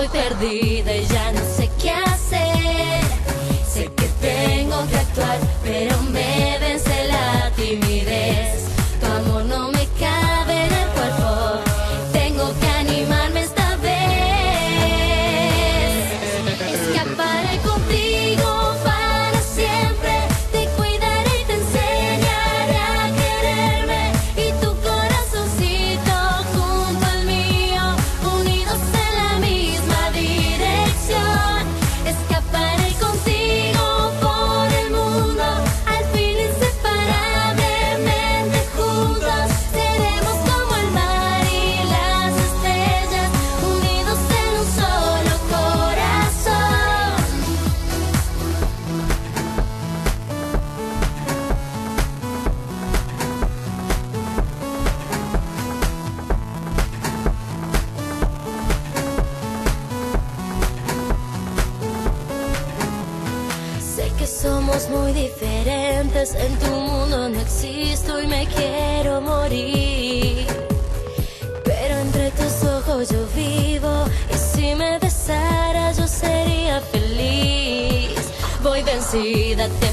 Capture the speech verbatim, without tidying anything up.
estoy perdida y ya no sé qué hacer. Sé que tengo que actuar, pero me vence la timidez. Tu amor no me cabe en el cuerpo, tengo que animarme esta vez. Escaparé contigo para siempre, te cuidaré y te enseñaré a quererme. Y tu corazoncito junto al mío, unidos en la misma dirección. Escaparé contigo por el mundo, al fin inseparablemente juntos. Seremos como el mar y las estrellas, unidos en un solo corazón. Sé que somos muy diferentes, en tu mundo no existo y me quiero morir. Pero entre tus ojos yo vivo, y si me besaras yo sería feliz. Voy vencida, te